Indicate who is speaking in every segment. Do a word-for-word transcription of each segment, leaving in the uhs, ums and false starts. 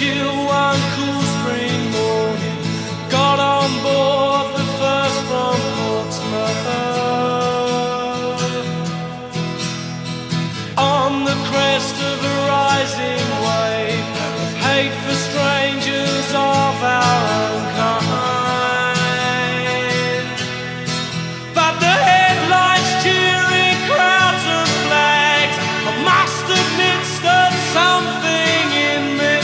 Speaker 1: till one cool spring morning, got on board the first from Portsmouth. On the crest of a rising wave of hate for strangers of our own kind, but the headlights cheering crowds and flags, I must admit stirred something in me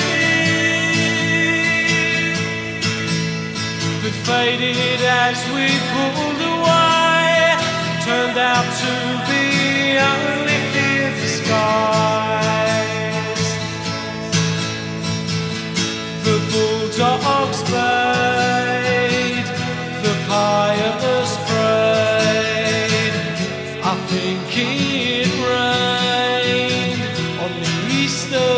Speaker 1: that faded as we pulled away, turned out to be only skies. The bulldogs played, the pious prayed. I think it rained on the Easter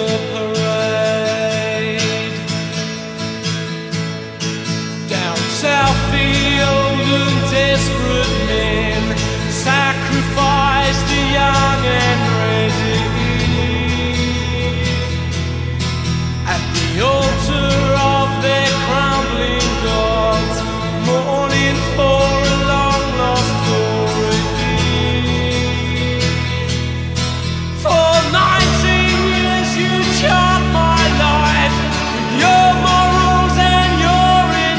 Speaker 1: parade. Down south the old and desperate men sacrificed the young and ready at the altar of their crumbling gods, mourning for a long lost glory. For nineteen years you charmed my life with your morals and your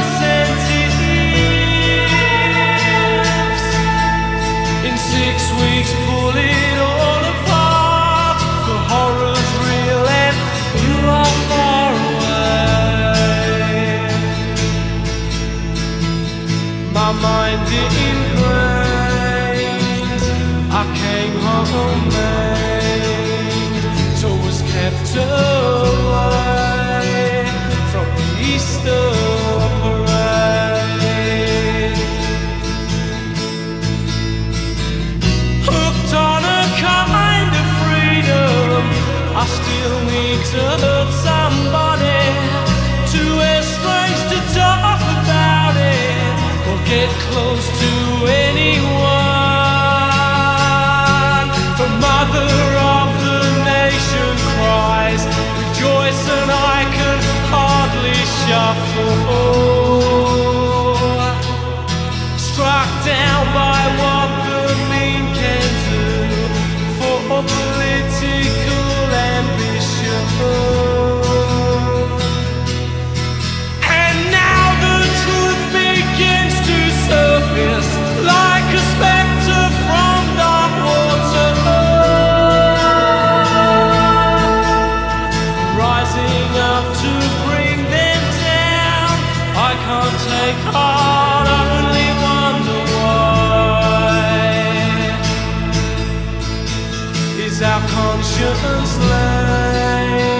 Speaker 1: incentives. In six weeks pull it all apart, the horror's real and you are far away. My mind ingrained, I came home maimed, so was kept away from the Easter parade. Hooked on a kind of freedom, I still need to hurt somebody, too estranged to talk about it or get close to anyone. The mother of the nation cries, rejoice, and I can hardly shuffle. Struck down by what the mean can do for political ambition. And now the truth begins to surface like a spectre from dark water, rising up to bring them down. I can't take heart, I only wonder why. Is our conscience lame?